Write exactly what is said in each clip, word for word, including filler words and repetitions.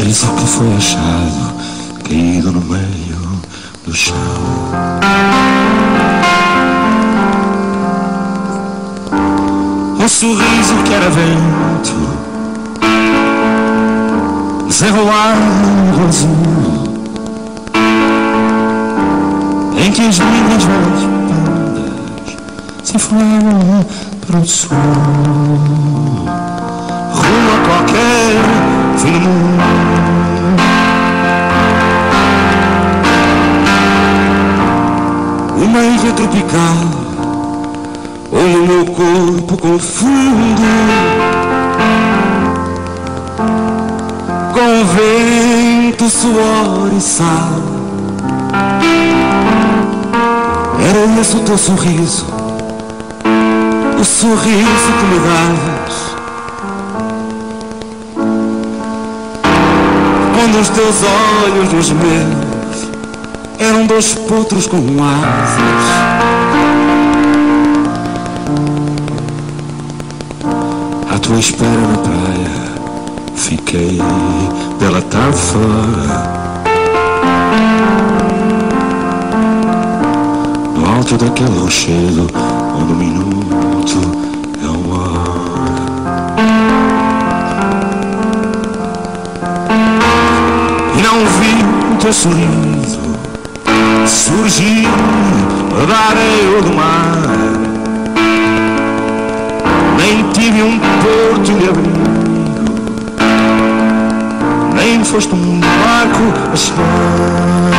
sorriso que foi achado caído no meio do chão. Um sorriso que era vento desenrolado no azul, em que as lindas velhas bandas se enfilaram para o sul, rumo a qualquer fim do mundo. Uma ilha tropical onde o meu corpo confunde com vento, suor e sal. Era esse o teu sorriso, o sorriso que me davas quando os teus olhos nos meus eram dois potros com asas. À tua espera na praia fiquei pela tarde fora, no alto daquele rochedo onde um minuto é uma hora. E não vi o teu sorriso surgir da areia ou do mar, nem tive um porto de abrigo, nem foste um barco a chegar.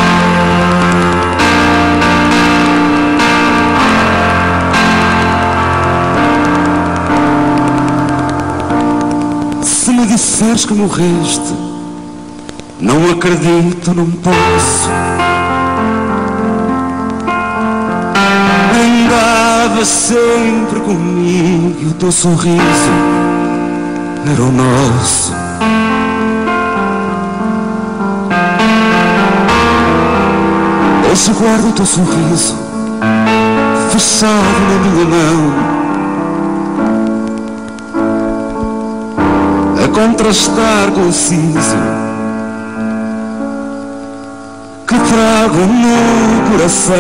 Se me disseres que morreste, não acredito, não posso. Andava sempre comigo e o teu sorriso era o nosso. Hoje guardo o teu sorriso fechado na minha mão, a contrastar com o siso que trago no coração.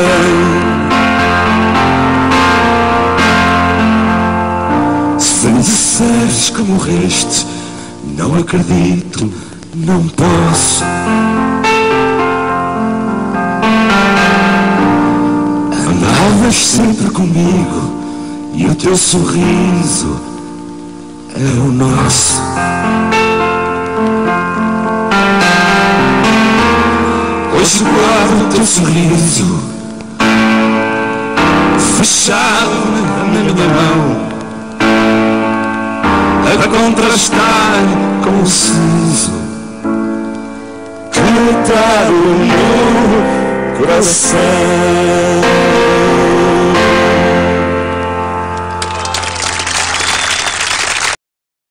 Se me disseres que morreste, não acredito, não posso. Andavas sempre comigo e o teu sorriso era o nosso. Hoje guardo o teu sorriso fechado na minha mão, a contrastar com o siso que me trago no coração.